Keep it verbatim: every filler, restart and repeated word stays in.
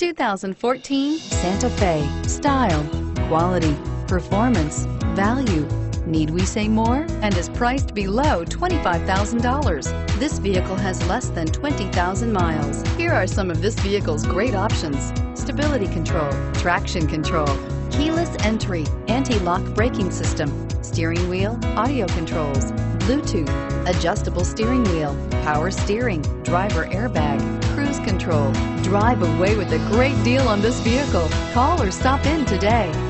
two thousand fourteen Santa Fe. Style, quality, performance, value. Need we say more? And is priced below twenty-five thousand dollars. This vehicle has less than twenty thousand miles. Here are some of this vehicle's great options: stability control, traction control, keyless entry, anti-lock braking system, steering wheel audio controls, Bluetooth, adjustable steering wheel, power steering, driver airbag, cruise control. Drive away with a great deal on this vehicle. Call or stop in today.